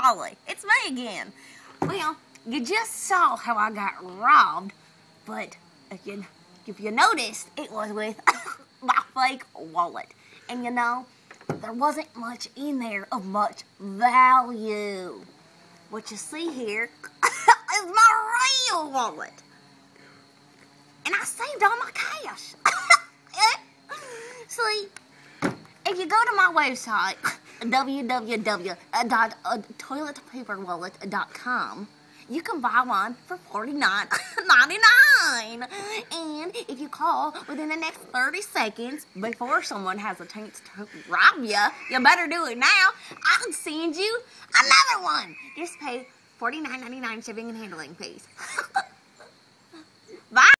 wallet. It's me again. Well, you just saw how I got robbed, but if you noticed, it was with my fake wallet. And you know, there wasn't much in there of much value. What you see here is my real wallet. And I saved all my cash. See, if you go to my website, www.toiletpaperwallet.com, you can buy one for $49.99. And if you call within the next 30 seconds before someone has a chance to rob you, you better do it now. I'll send you another one. Just pay $49.99 shipping and handling fees. Bye.